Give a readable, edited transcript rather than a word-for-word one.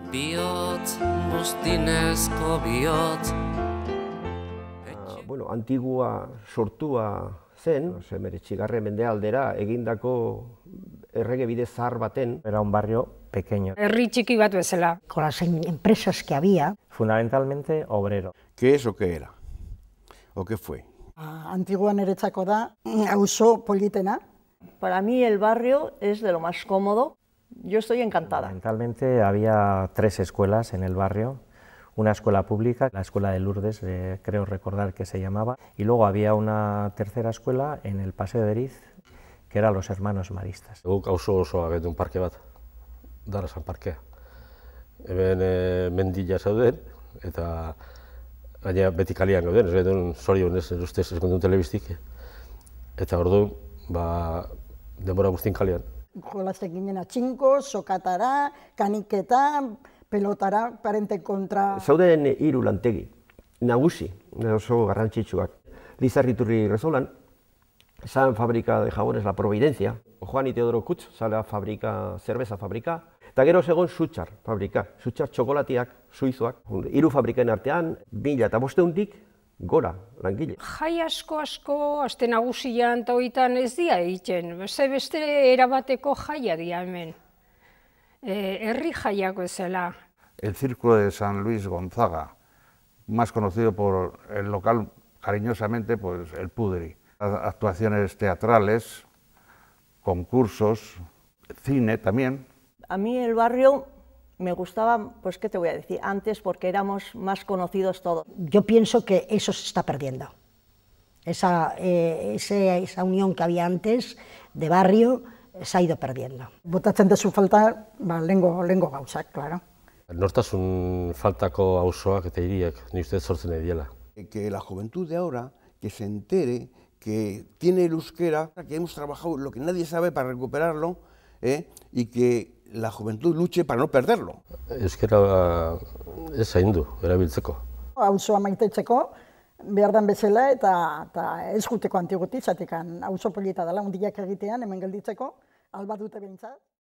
Bihotz, buztinezko bihotz. Bueno, Antigua sortua zen, 19. mendealdera egindako erregebide zahar baten. Era un barrio pequeño. Herri txiki bat bezala. Con las empresas que había. Fundamentalmente obrero. ¿Qué es o qué era? ¿O qué fue? Antigua niretzako da, auzo politena. Para mí el barrio es de lo más cómodo. Yo estoy encantada. Fundamentalmente había 3 escuelas en el barrio. Una escuela pública, la escuela de Lourdes, creo recordar que se llamaba, y luego había una tercera escuela en el Paseo de Eriz, que eran los hermanos maristas. Guk auzo osoa genuen parke bat, Darrasan parkea. Hemen mendila zauden, eta gaina beti kalian gauden, ez genuen zorionez, ustez ez genuen telebistik. Eta orduan, denbora guztien kalian. Jolasten ginen atxinko, sokatara, kaniketa, pelotara, parente kontra. Zauden 3 lantegi, nagusi, oso garrantzitsuak. Lizarriturri Rezolan, San Fábrica de Jabones La Providencia, Juan y Teodoro Kutz, zala fabrika, zerbeza fabrika, eta gero zegoen Sutxar fabrika, Sutxar txokolatiak, suizoak, 3 fabrikaen artean, 1500-tik gora langile. Jai asko, aste nagusian eta hoitan ez dia egiten, beste erabateko jaia dia hemen. Herri jaiak bezala. El Círculo de San Luis Gonzaga, más conocido por el local cariñosamente, pues el Pudri. Actuaciones teatrales, concursos, cine también. A mí el barrio me gustaba, pues qué te voy a decir, antes porque éramos más conocidos todos. Yo pienso que eso se está perdiendo. Esa unión que había antes de barrio se ha ido perdiendo. Botatzen dezu falta, lehengo gauzak, claro. Nortasun faltako auzoak eta hiriak, ni ustez sortzen nahi diela. Que la juventud de ahora, que se entere que tiene el euskera, que hemos trabajado lo que nadie sabe para recuperarlo, y que la juventud luche para no perderlo. Euskera ez zaindu, erabiltzeko. Auzoa maitetzeko, behar den bezala eta ez juteko Antiguti, zatik auzo polita dela, hundiak egitean, hemen gelditzeko, alba dute behintzat.